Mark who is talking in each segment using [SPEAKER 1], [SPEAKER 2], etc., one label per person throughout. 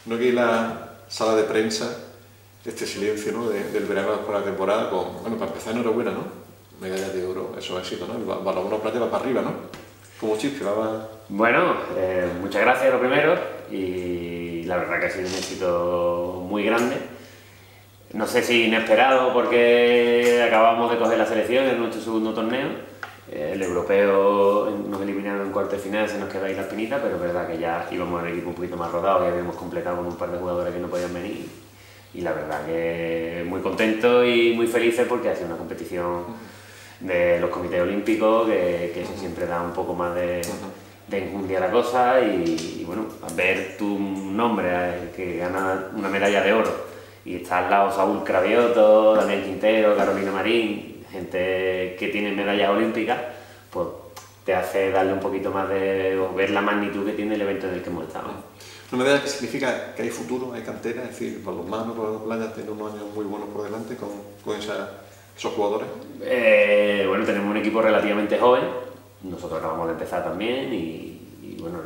[SPEAKER 1] No que la sala de prensa, este silencio, ¿no? del verano por la temporada, con, bueno, para empezar enhorabuena, ¿no? Medallas de oro, eso es éxito, ¿no? El balonmano playa va para arriba, ¿no? Como chiste, va...
[SPEAKER 2] Bueno, muchas gracias lo primero, y la verdad que ha sido un éxito muy grande. No sé si inesperado porque acabamos de coger la selección en nuestro segundo torneo. El europeo nos eliminaron en cuarto de final, se nos queda ahí la espinita, pero es verdad que ya íbamos al equipo un poquito más rodado y habíamos completado con un par de jugadores que no podían venir. Y la verdad que muy contentos y muy felices porque ha sido una competición de los comités olímpicos, que eso siempre da un poco más de enjundia a la cosa, y bueno, ver tu nombre que gana una medalla de oro y está al lado Saúl Cravioto, Daniel Quintero, Carolina Marín, gente que tiene medallas olímpicas, pues te hace darle un poquito más de... o ver la magnitud que tiene el evento en el que hemos estado.
[SPEAKER 1] Una medalla que significa que hay futuro, hay cantera, es decir, balonmano, playa, tiene unos años muy buenos por delante con esos jugadores.
[SPEAKER 2] Bueno, tenemos un equipo relativamente joven, nosotros acabamos de empezar también, y bueno,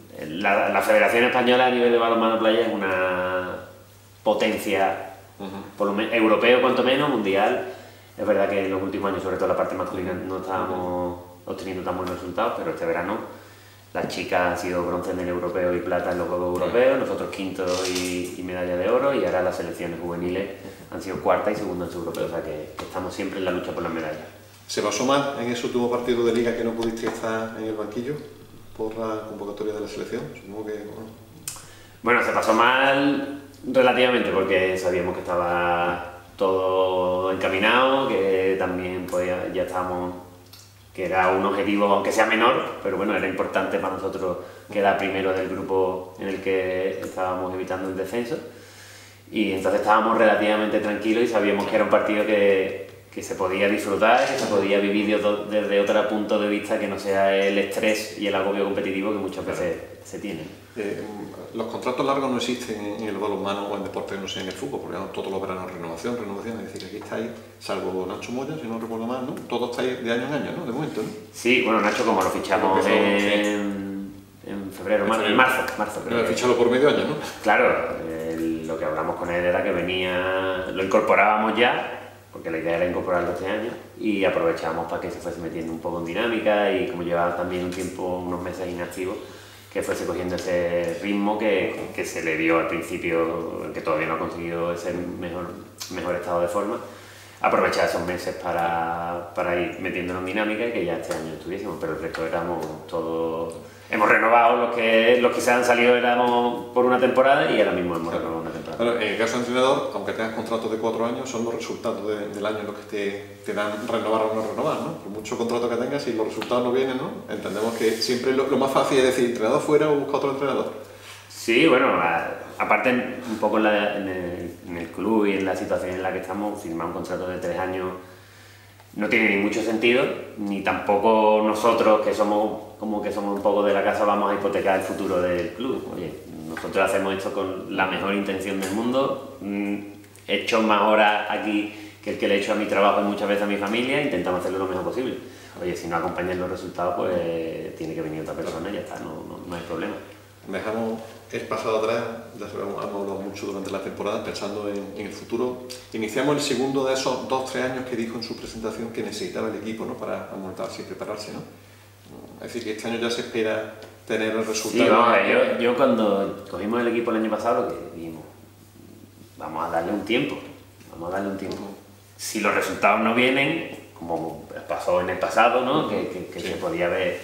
[SPEAKER 2] la Federación Española a nivel de balonmano playa es una potencia, por lo menos europeo cuanto menos, mundial. Es verdad que en los últimos años, sobre todo la parte masculina, no estábamos obteniendo tan buenos resultados, pero este verano las chicas han sido bronce en el europeo y plata en los Juegos Europeos, nosotros quinto y medalla de oro, y ahora las selecciones juveniles han sido cuarta y segunda en su europeo, o sea que estamos siempre en la lucha por las medallas.
[SPEAKER 1] ¿Se pasó mal en ese último partido de liga que no pudiste estar en el banquillo por la convocatoria de la selección? Supongo que...
[SPEAKER 2] Bueno, se pasó mal relativamente porque sabíamos que estaba todo encaminado, que también pues, ya estábamos, que era un objetivo aunque sea menor, pero bueno, era importante para nosotros quedar primero del grupo en el que estábamos evitando el descenso, y entonces estábamos relativamente tranquilos y sabíamos que era un partido que se podía disfrutar, que se podía vivir desde otro punto de vista que no sea el estrés y el agobio competitivo que muchas veces se tiene.
[SPEAKER 1] Los contratos largos no existen en el balonmano o en deporte, no sé, en el fútbol, porque todos los veranos renovación, es decir, que aquí estáis, salvo Nacho Moya, si no recuerdo mal, ¿no? Todos estáis de año en año, ¿no? De momento, ¿no?
[SPEAKER 2] Sí, bueno, Nacho como lo fichamos en febrero, en marzo creo.
[SPEAKER 1] Pero ficharlo por medio año, ¿no?
[SPEAKER 2] Claro, lo que hablamos con él era que venía, lo incorporábamos ya, porque la idea era incorporarlo este año, y aprovechábamos para que se fuese metiendo un poco en dinámica, y como llevaba también un tiempo, unos meses inactivo, que fuese cogiendo ese ritmo que se le dio al principio, que todavía no ha conseguido ese mejor estado de forma, aprovechar esos meses para ir metiéndonos en dinámica y que ya este año estuviésemos, pero el resto éramos todos... Hemos renovado los que se han salido, éramos por una temporada, y ahora mismo hemos renovado una temporada.
[SPEAKER 1] Bueno, en el caso de entrenador, aunque tengas contratos de 4 años, son los resultados del año los que te dan renovar o no renovar, ¿no? Por mucho contrato que tengas, si los resultados no vienen, ¿no? Entendemos que siempre lo más fácil es decir, entrenador fuera o busca otro entrenador.
[SPEAKER 2] Sí, bueno, aparte un poco en el club y en la situación en la que estamos, firmar un contrato de 3 años no tiene ni mucho sentido, ni tampoco nosotros, que somos un poco de la casa, vamos a hipotecar el futuro del club. Oye, nosotros hacemos esto con la mejor intención del mundo, he hecho más horas aquí que el que le he hecho a mi trabajo y muchas veces a mi familia, intentamos hacerlo lo mejor posible. Oye, si no acompañan los resultados, pues tiene que venir otra persona y ya está, no hay problema.
[SPEAKER 1] Dejamos el pasado atrás, ya sabemos, hemos hablado mucho durante la temporada, pensando en el futuro. Iniciamos el segundo de esos 2-3 años que dijo en su presentación que necesitaba el equipo, ¿no? Para montarse y prepararse, ¿no? Es decir, que este año ya se espera tener el resultado.
[SPEAKER 2] Sí, vamos, yo cuando cogimos el equipo el año pasado, lo que dijimos, vamos a darle un tiempo. Si los resultados no vienen, como pasó en el pasado, ¿no? Que sí, se podía haber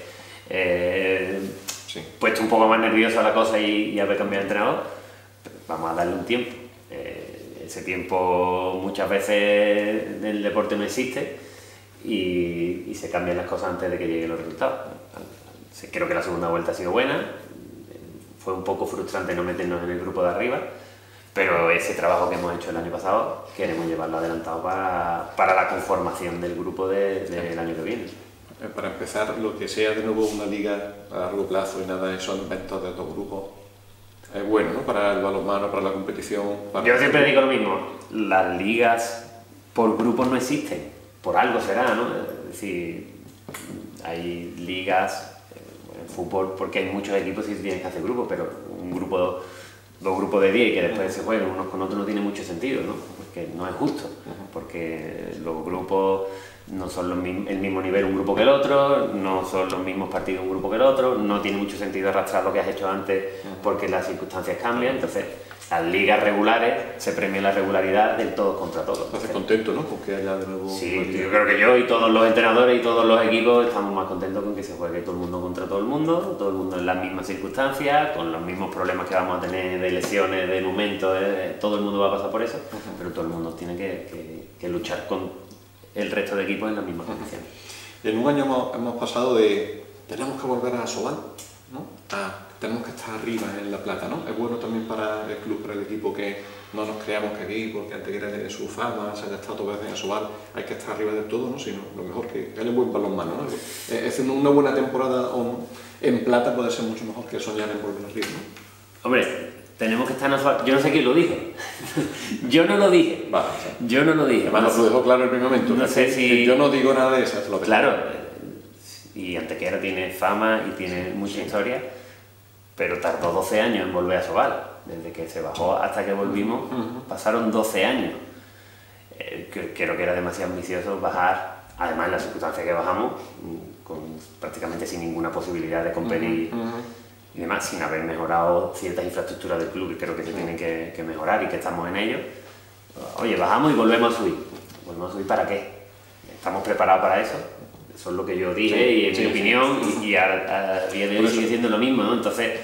[SPEAKER 2] puesto un poco más nerviosa la cosa y haber cambiado de entrenador, vamos a darle un tiempo. Ese tiempo muchas veces en el deporte no existe, y se cambian las cosas antes de que lleguen los resultados. Creo que la segunda vuelta ha sido buena, fue un poco frustrante no meternos en el grupo de arriba, pero ese trabajo que hemos hecho el año pasado queremos llevarlo adelantado para la conformación del grupo del año que viene.
[SPEAKER 1] Para empezar, lo que sea de nuevo una liga a largo plazo y nada de esos inventos de otros grupos, es bueno, ¿no? Para el balonmano, para la competición.
[SPEAKER 2] Yo siempre digo lo mismo, las ligas por grupos no existen, por algo será, ¿no? Es decir, hay ligas en fútbol porque hay muchos equipos y tienes que hacer grupos, pero un grupo dos grupos de 10 y que después se jueguen unos con otros no tiene mucho sentido, ¿no? Porque no es justo, porque los grupos no son el mismo nivel un grupo que el otro, no son los mismos partidos un grupo que el otro, no tiene mucho sentido arrastrar lo que has hecho antes porque las circunstancias cambian, entonces las ligas regulares se premia la regularidad del todos contra todos.
[SPEAKER 1] Estás contento, ¿no? Porque haya de nuevo...
[SPEAKER 2] Sí, yo creo que yo y todos los entrenadores y todos los equipos estamos más contentos con que se juegue todo el mundo contra todo el mundo en las mismas circunstancias, con los mismos problemas que vamos a tener de lesiones, de momentos, todo el mundo va a pasar por eso, pero todo el mundo tiene que luchar con el resto de equipos en las mismas condiciones.
[SPEAKER 1] En un año hemos pasado de tenemos que volver a Asobal, ¿no? Tenemos que estar arriba en La Plata, ¿no? Es bueno también para el club, para el equipo, que no nos creamos que aquí, porque Antequera tiene su fama, se haya estado todas veces en Asobal, hay que estar arriba del todo, ¿no? Sino lo mejor que él es buen balonmano, ¿no? Haciendo una buena temporada en Plata puede ser mucho mejor que soñar en volver arriba, ¿no?
[SPEAKER 2] Hombre, tenemos que estar en Asobal. Yo no sé quién lo dijo. Yo no lo dije.
[SPEAKER 1] Vale,
[SPEAKER 2] yo no lo dije.
[SPEAKER 1] Además nos lo dejó claro en el primer momento.
[SPEAKER 2] No sé si...
[SPEAKER 1] Yo no digo nada de eso, es lo que...
[SPEAKER 2] Claro, y Antequera tiene fama y tiene mucha historia, pero tardó 12 años en volver a Asobal. Desde que se bajó hasta que volvimos, pasaron 12 años. Creo que era demasiado ambicioso bajar, además en las circunstancias que bajamos, prácticamente sin ninguna posibilidad de competir y demás, sin haber mejorado ciertas infraestructuras del club que creo que se tienen que mejorar y que estamos en ello. Oye, bajamos y volvemos a subir. ¿Volvemos a subir para qué? ¿Estamos preparados para eso? Eso es lo que yo dije y en mi opinión, y a día de hoy sigue siendo lo mismo, ¿no? Entonces,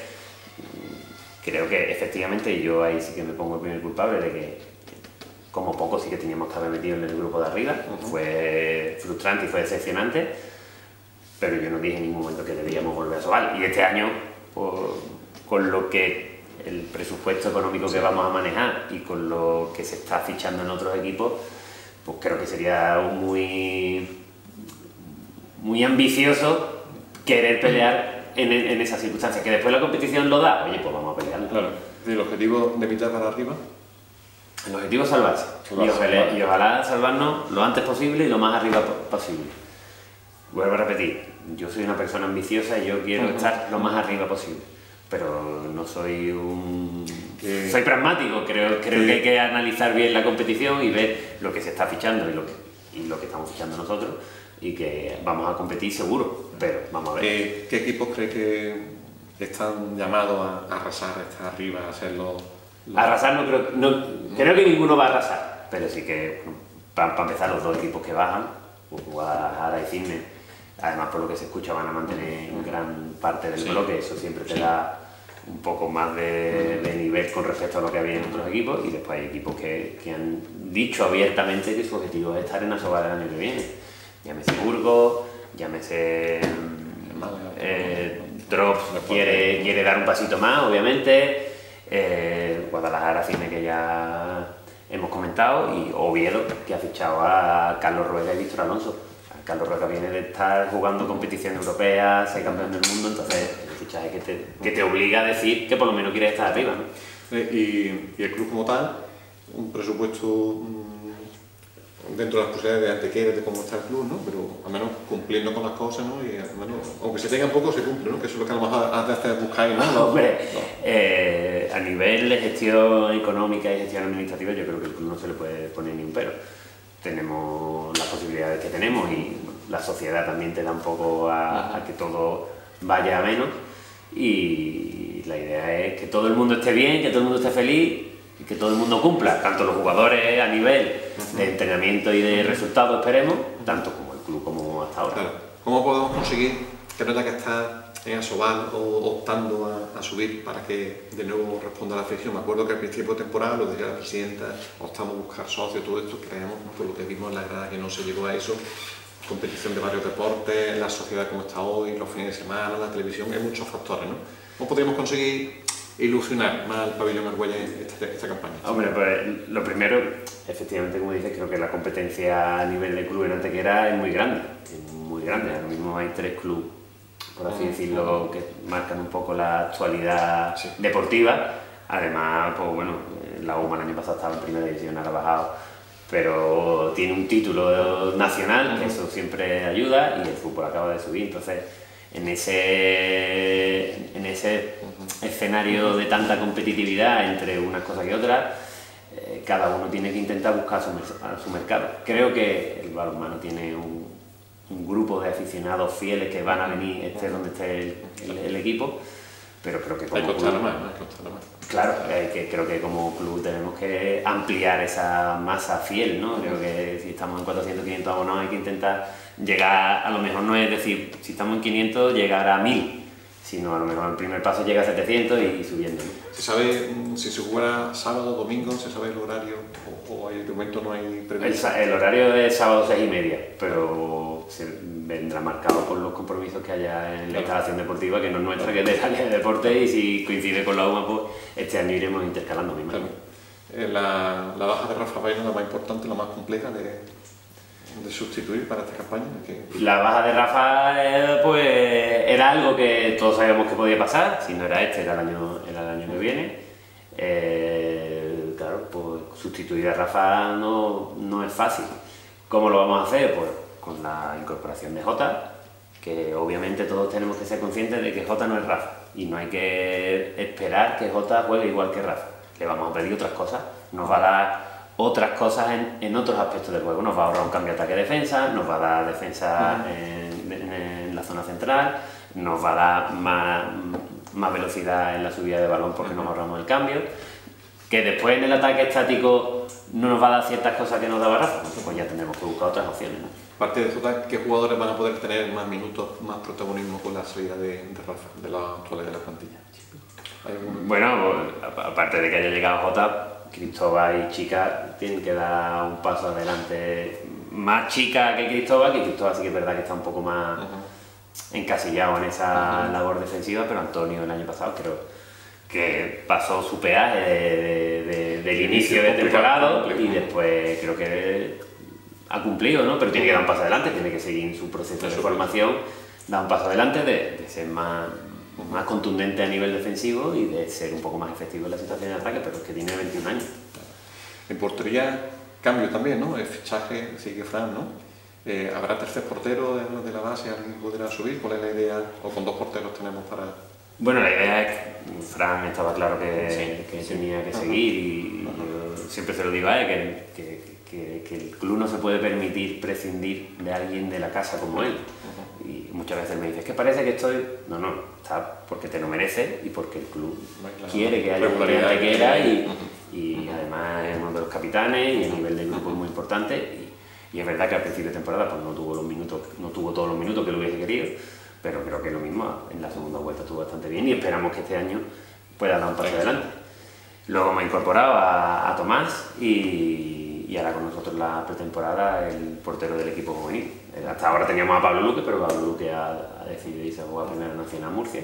[SPEAKER 2] creo que efectivamente yo ahí sí que me pongo el primer culpable de que como poco sí que teníamos que haber metido en el grupo de arriba. Fue frustrante y fue decepcionante, pero yo no dije en ningún momento que debíamos volver a Asobal. Y este año, con lo que el presupuesto económico que vamos a manejar y con lo que se está fichando en otros equipos, pues creo que sería muy ambicioso querer pelear en esas circunstancias. Que después la competición lo da, oye, pues vamos a pelear.
[SPEAKER 1] Claro. ¿El objetivo de mitad para arriba?
[SPEAKER 2] El objetivo es salvarse. Y ojalá salvarnos lo antes posible y lo más arriba posible. Vuelvo a repetir, yo soy una persona ambiciosa y yo quiero estar lo más arriba posible. Pero no soy soy pragmático, creo que hay que analizar bien la competición y ver lo que se está fichando y lo que estamos fichando nosotros, y que vamos a competir seguro, pero vamos a ver.
[SPEAKER 1] ¿Qué equipos crees que están llamados a arrasar, a estar arriba, a hacerlo?
[SPEAKER 2] Arrasar creo que ninguno va a arrasar, pero sí que para empezar los dos equipos que bajan, Guadalajara y Cisne, además por lo que se escucha van a mantener gran parte del bloque, eso siempre te da un poco más de nivel con respecto a lo que había en otros equipos, y después hay equipos que han dicho abiertamente que su objetivo es estar en Asobal el año que viene. Llámese Burgos, llámese Drops, quiere dar un pasito más, obviamente, Guadalajara, Cine, que ya hemos comentado, y Oviedo, que ha fichado a Carlos Rueda y Víctor Alonso. Carlos Rueda viene de estar jugando competición europea, ser campeón del mundo, entonces el fichaje que te obliga a decir que por lo menos quieres estar arriba, ¿no?
[SPEAKER 1] Y el club como tal, un presupuesto dentro de las posibilidades de Antequera, de cómo está el club, ¿no? Pero al menos cumpliendo con las cosas, ¿no? Y al menos, aunque se tenga poco, se cumple, ¿no? Que eso es lo que a lo mejor has de hacer buscar, ¿no?
[SPEAKER 2] Hombre, a nivel de gestión económica y gestión administrativa, yo creo que el club no se le puede poner ni un pero. Tenemos las posibilidades que tenemos y la sociedad también te da un poco a que todo vaya a menos, y la idea es que todo el mundo esté bien, que todo el mundo esté feliz y que todo el mundo cumpla, tanto los jugadores a nivel de entrenamiento y de resultados, esperemos, tanto como el club como hasta ahora.
[SPEAKER 1] Claro. ¿Cómo podemos conseguir que no tenga que estar en Asobal o optando a subir para que de nuevo responda a la afición? Me acuerdo que al principio de temporada, lo decía la presidenta, optamos a buscar socios, todo esto, creemos, ¿no? Por lo que vimos en la grada, que no se llegó a eso. Competición de varios deportes, la sociedad como está hoy, los fines de semana, la televisión, hay muchos factores, ¿no? ¿Cómo podríamos conseguir ilusionar más al pabellón Argüelles esta campaña?
[SPEAKER 2] Hombre, pues lo primero, efectivamente, como dices, creo que la competencia a nivel de club en Antequera es muy grande, ahora mismo hay 3 clubes, por así decirlo, que marcan un poco la actualidad deportiva. Además, pues bueno, la UMA el año pasado estaba en primera división, ahora ha bajado, pero tiene un título nacional, que eso siempre ayuda, y el fútbol acaba de subir, entonces en escenario de tanta competitividad entre unas cosas y otras, cada uno tiene que intentar buscar su mercado. Creo que el balonmano tiene un grupo de aficionados fieles que van a venir, esté donde esté el equipo, pero creo que como club, claro, creo que como club tenemos que ampliar esa masa fiel, ¿no? Creo que si estamos en 400, 500 abonados hay que intentar llegar, a lo mejor no es decir, si estamos en 500 llegar a 1000, sino a lo mejor el primer paso llega a 700 y subiendo, ¿no?
[SPEAKER 1] ¿Se sabe si se jugará sábado, domingo? ¿Se sabe el horario? ¿O de momento no hay previsto?
[SPEAKER 2] El horario es sábado 6:30, pero se vendrá marcado por los compromisos que haya en la instalación deportiva, que no es nuestra, que es de la Liga de Deportes, y si coincide con la UMA, pues este año iremos intercalando, mi imagino.
[SPEAKER 1] La baja de Rafa Baena, la más importante, la más compleja de sustituir para esta campaña.
[SPEAKER 2] La baja de Rafa pues era algo que todos sabíamos que podía pasar, si no era este, era el año que viene. Claro, pues sustituir a Rafa no es fácil. ¿Cómo lo vamos a hacer? Pues con la incorporación de Jota, que obviamente todos tenemos que ser conscientes de que Jota no es Rafa y no hay que esperar que Jota juegue igual que Rafa. Le vamos a pedir otras cosas, nos va a dar otras cosas en otros aspectos del juego, nos va a ahorrar un cambio ataque-defensa, nos va a dar defensa en la zona central, nos va a dar más velocidad en la subida de balón porque nos ahorramos el cambio, que después en el ataque estático no nos va a dar ciertas cosas que nos daba Rafa, pues ya tendremos que buscar otras opciones, ¿no?
[SPEAKER 1] Aparte de Jota, ¿qué jugadores van a poder tener más minutos, más protagonismo con la salida de Rafa, de los actuales de la plantilla?
[SPEAKER 2] Bueno, pues, aparte de que haya llegado Jota, Cristóbal y Chica tienen que dar un paso adelante. Más Chica que Cristóbal sí que es verdad que está un poco más encasillado en esa labor defensiva, pero Antonio el año pasado creo que pasó su peaje del inicio de temporada y después creo que ha cumplido, ¿no? Pero tiene que dar un paso adelante, tiene que seguir en su proceso de formación, dar un paso adelante de ser más contundente a nivel defensivo y de ser un poco más efectivo en la situación de ataque, pero es que tiene 21 años.
[SPEAKER 1] En portería, cambio también, ¿no? El fichaje sigue Fran, ¿no? ¿Habrá tercer portero de la base? ¿Alguien podrá subir? ¿Cuál es la idea? ¿O con dos porteros tenemos para...?
[SPEAKER 2] Bueno, la idea es que Fran estaba claro que tenía que seguir y yo siempre se lo digo a él, que el club no se puede permitir prescindir de alguien de la casa como él. Y muchas veces me dice, es que parece que estoy... No, está porque te lo mereces y porque el club quiere que haya un que te quiera y además es uno de los capitanes y a nivel de grupo es muy importante y es verdad que al principio de temporada pues no tuvo todos los minutos que lo hubiese querido, pero creo que lo mismo en la segunda vuelta estuvo bastante bien y esperamos que este año pueda dar un paso adelante. Luego me he incorporado a Tomás y ahora con nosotros la pretemporada el portero del equipo juvenil. Hasta ahora teníamos a Pablo Luque, pero Pablo Luque ha decidido irse a jugar a Primera Nacional Murcia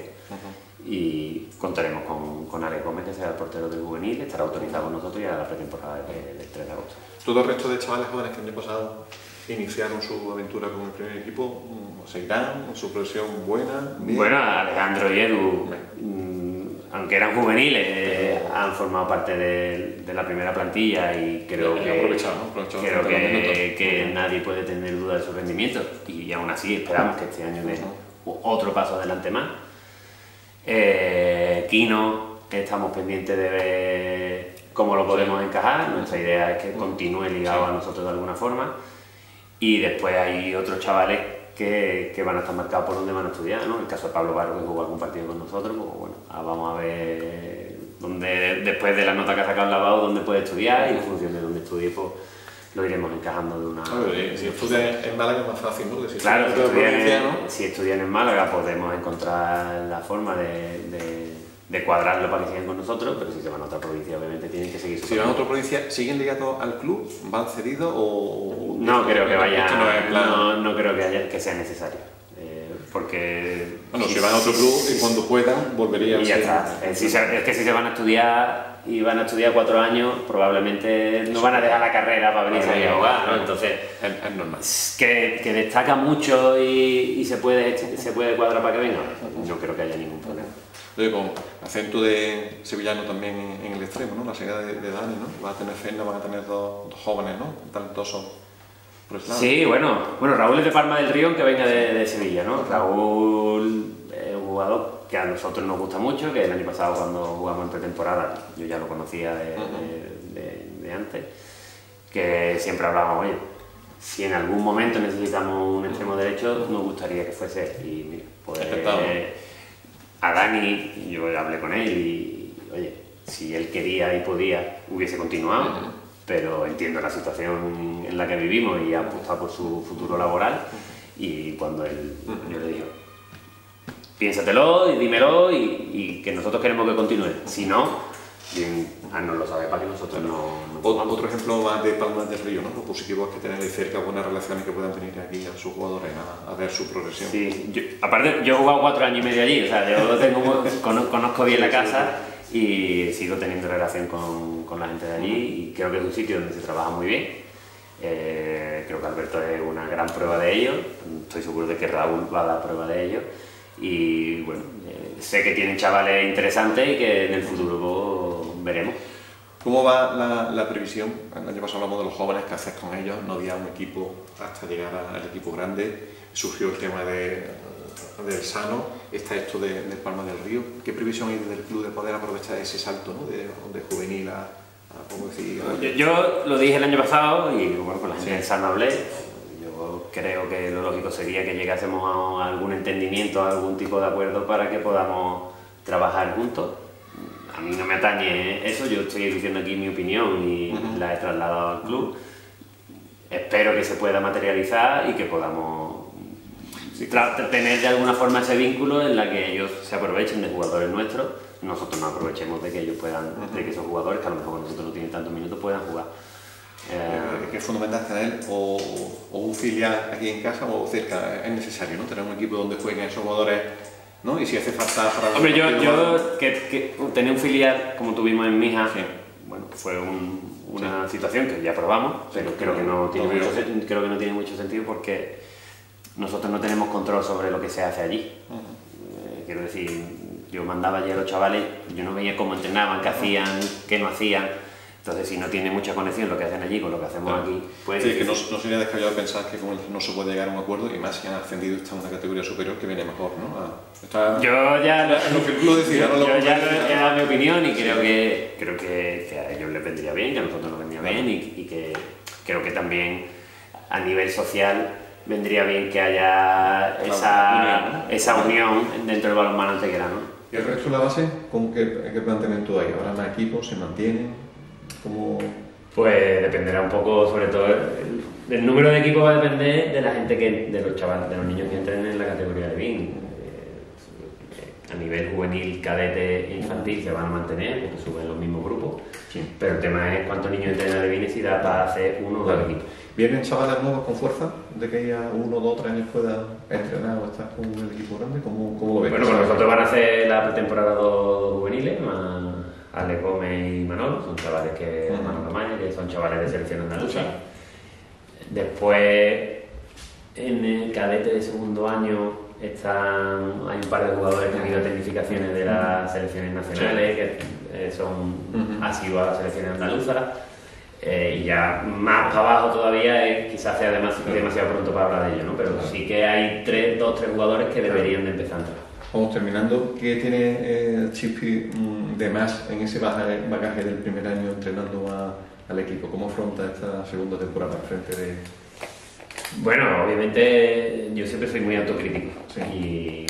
[SPEAKER 2] y contaremos con Alex Gómez, que será el portero del juvenil, que estará autorizado con nosotros y a la pretemporada del 3 de agosto.
[SPEAKER 1] Todo el resto de chavales jóvenes que el año pasado iniciaron su aventura con el primer equipo, ¿seguirán en su progresión buena? Bien.
[SPEAKER 2] Bueno, Alejandro y Edu, aunque eran juveniles, han formado parte de la primera plantilla y creo que nadie puede tener duda de su rendimiento y aún así esperamos que este año dé otro paso adelante más. Kino, estamos pendientes de ver cómo lo podemos encajar, nuestra idea es que continúe ligado a nosotros de alguna forma y después hay otros chavales que van a estar marcados por dónde van a estudiar, ¿no? El caso de Pablo Barro, que jugó algún partido con nosotros, pues bueno, vamos a ver después de la nota que ha sacado el lavado, dónde puede estudiar y en función de dónde estudie, pues lo iremos encajando de una...
[SPEAKER 1] si estudian en Málaga es más fácil, ¿no?
[SPEAKER 2] Claro, si estudian en Málaga podemos encontrar la forma de cuadrarlo para que sigan con nosotros, pero si se van a otra provincia obviamente tienen que seguir su
[SPEAKER 1] Si van a otra provincia, ¿siguen ligados al club? ¿Van cedidos o...?
[SPEAKER 2] No creo que vaya, no creo que sea necesario, porque...
[SPEAKER 1] Bueno, si van a otro club y cuando puedan volverían...
[SPEAKER 2] Y ya está, es que si se van a estudiar y van a estudiar 4 años, probablemente no van a dejar la carrera para venirse a jugar, ¿no? Entonces,
[SPEAKER 1] es normal.
[SPEAKER 2] Que destaca mucho y se puede cuadrar para que venga, no creo que haya ningún problema.
[SPEAKER 1] Con acento de sevillano también en el extremo, ¿no? La llegada de Dani, ¿no? Va a tener Fernández, van a tener dos jóvenes, ¿no? Talentosos por ese lado.
[SPEAKER 2] Sí, bueno, Raúl es de Palma del Río, que venga de Sevilla, ¿no? Raúl es un jugador jugador que a nosotros nos gusta mucho, que el año pasado cuando jugamos en pretemporada, yo ya lo conocía de antes, que siempre hablábamos, oye, si en algún momento necesitamos un extremo derecho, nos gustaría que fuese. Y mira, pues a Dani, yo hablé con él y, oye, si él quería y podía, hubiese continuado, pero entiendo la situación en la que vivimos y ha apostado por su futuro laboral. Y cuando yo le dije, piénsatelo y dímelo y que nosotros queremos que continúe. Si no, bien, no lo sabe para que nosotros no
[SPEAKER 1] Otro ejemplo más de Palmas del Río, ¿no? Lo positivo es que tener de cerca buenas relaciones que puedan venir aquí a sus jugadores a ver su progresión.
[SPEAKER 2] Sí, aparte yo he jugado 4 años y medio allí, o sea, yo conozco bien la casa y sigo teniendo relación con la gente de allí y creo que es un sitio donde se trabaja muy bien. Creo que Alberto es una gran prueba de ello, estoy seguro de que Raúl va a dar prueba de ello y bueno, sé que tienen chavales interesantes y que en el futuro veremos.
[SPEAKER 1] ¿Cómo va la previsión? El año pasado hablamos de los jóvenes, ¿qué haces con ellos? No había un equipo hasta llegar al equipo grande, surgió el tema del Sano, está esto de Palma del Río. ¿Qué previsión hay del club de poder aprovechar ese salto, ¿no? de juvenil a ¿cómo decir?
[SPEAKER 2] Yo lo dije el año pasado y bueno, con la gente del Sano hablé. Yo creo que lo lógico sería que llegásemos a algún entendimiento, a algún tipo de acuerdo para que podamos trabajar juntos. A mí no me atañe eso, yo estoy diciendo aquí mi opinión y la he trasladado al club. Espero que se pueda materializar y que podamos tener de alguna forma ese vínculo en la que ellos se aprovechen de jugadores nuestros, nosotros nos aprovechemos de que ellos puedan, de que esos jugadores que a lo mejor nosotros no tienen tantos minutos puedan jugar.
[SPEAKER 1] Que es fundamental tener o un filial aquí en casa o cerca, es necesario, ¿no? Tener un equipo donde jueguen esos jugadores, ¿no? Y si hace falta para...
[SPEAKER 2] Hombre, que tener un filial como tuvimos en Mija, bueno, fue una situación que ya probamos, pero creo que no tiene mucho sentido porque nosotros no tenemos control sobre lo que se hace allí. Quiero decir, yo mandaba allí a los chavales, yo no veía cómo entrenaban, qué hacían, qué no hacían. Entonces, si no tiene mucha conexión lo que hacen allí con lo que hacemos aquí, pues...
[SPEAKER 1] Sí, que no sería descabellado pensar que no se puede llegar a un acuerdo y más si han ascendido está en una categoría superior que viene mejor, ¿no?
[SPEAKER 2] Yo ya
[SPEAKER 1] lo que tú decías, ¿no?
[SPEAKER 2] Yo ya he dado mi opinión y creo que a ellos les vendría bien, que a nosotros nos vendría bien y que creo que también a nivel social vendría bien que haya esa unión dentro del balonmano antequerano.
[SPEAKER 1] ¿Y el resto de la base? ¿Qué planteamiento hay? ¿Habrá más equipos? ¿Se mantienen? ¿Cómo?
[SPEAKER 2] Pues dependerá un poco, sobre todo, el número de equipos va a depender de la gente de los chavales, de los niños que entren en la categoría de BIN. A nivel juvenil, cadete e infantil se van a mantener, porque suben los mismos grupos, pero el tema es cuántos niños entren en la de BIN y si da para hacer uno o dos equipos.
[SPEAKER 1] ¿Vienen chavales nuevos con fuerza de que ya 1, 2, 3 años pueda entrenar o estar con el equipo grande? ¿Cómo lo ves?
[SPEAKER 2] Bueno, pues nosotros van a hacer la pretemporada 2 juveniles, más Ale Gómez y Manolo, son chavales que son chavales de selección andaluza. Después, en el cadete de segundo año hay un par de jugadores que han ido a tecnificaciones de las selecciones nacionales, que son asiduos a las selecciones andaluzas. Y ya más para abajo todavía quizás sea demasiado pronto para hablar de ello, ¿no? Pero sí que hay 2 o 3 jugadores que deberían de empezar a entrar.
[SPEAKER 1] Vamos terminando. ¿Qué tiene Chispi de más en ese bagaje del primer año entrenando al equipo? ¿Cómo afronta esta segunda temporada frente de...?
[SPEAKER 2] Bueno, obviamente yo siempre soy muy autocrítico y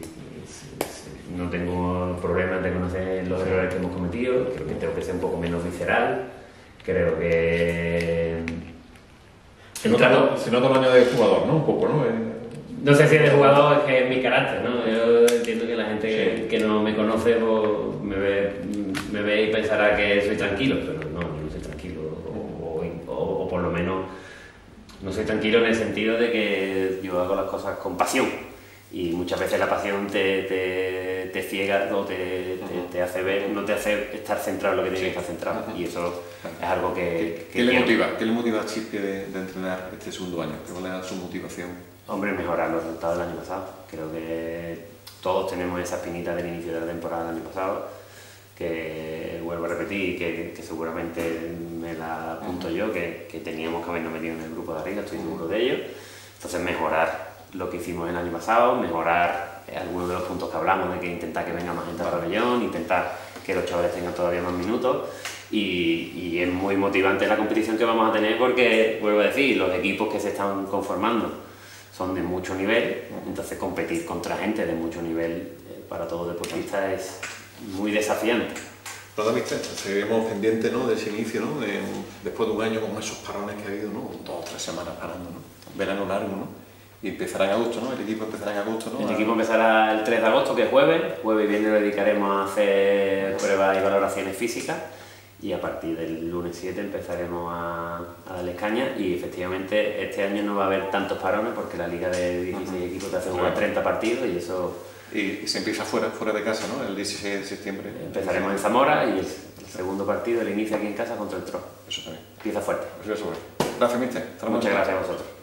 [SPEAKER 2] no tengo problemas de conocer los errores que hemos cometido. Creo que tengo que ser un poco menos visceral. Creo que...
[SPEAKER 1] Se nota el año de jugador, ¿no? Un poco, ¿no?
[SPEAKER 2] No sé si es de jugador, es que es mi carácter, ¿no? Yo entiendo que la gente que no me conoce pues, me ve y pensará que soy tranquilo, pero no, yo no soy tranquilo, o por lo menos no soy tranquilo en el sentido de que yo hago las cosas con pasión y muchas veces la pasión te ciega o te hace ver, no te hace estar centrado en lo que tienes que estar centrado y eso es algo que
[SPEAKER 1] ¿Qué le motiva a Chispi de entrenar este segundo año? ¿Cuál es su motivación?
[SPEAKER 2] Hombre, mejorar los resultados del año pasado. Creo que todos tenemos esa espinita del inicio de la temporada del año pasado, que vuelvo a repetir, que seguramente me la apunto yo, que teníamos que habernos metido en el grupo de arriba, estoy seguro de ello. Entonces mejorar lo que hicimos el año pasado, mejorar algunos de los puntos que hablamos, de que intentar que venga más gente al pabellón, intentar que los chavales tengan todavía más minutos, y es muy motivante la competición que vamos a tener porque, vuelvo a decir, los equipos que se están conformando son de mucho nivel, entonces competir contra gente de mucho nivel para todo deportista es muy desafiante.
[SPEAKER 1] Pero David, seguiremos pendientes, ¿no?, de ese inicio, ¿no?, después de un año con esos parones que ha habido, ¿no?, 2 o 3 semanas parando, ¿no?, verano largo, ¿no?, y empezará en agosto, ¿no?, el equipo empezará en agosto, ¿no?
[SPEAKER 2] El equipo empezará el 3 de agosto, que es jueves y viernes lo dedicaremos a hacer pruebas y valoraciones físicas, y a partir del lunes 7 empezaremos a darles caña, y efectivamente este año no va a haber tantos parones porque la liga de 16 equipos te hace jugar 30 partidos y eso...
[SPEAKER 1] Y se empieza fuera de casa, ¿no?, el 16 de septiembre.
[SPEAKER 2] Empezaremos en Zamora y el segundo partido, el inicio aquí en casa contra el TRO.
[SPEAKER 1] Eso también.
[SPEAKER 2] Empieza fuerte.
[SPEAKER 1] Gracias, mister.
[SPEAKER 2] Muchas gracias a vosotros.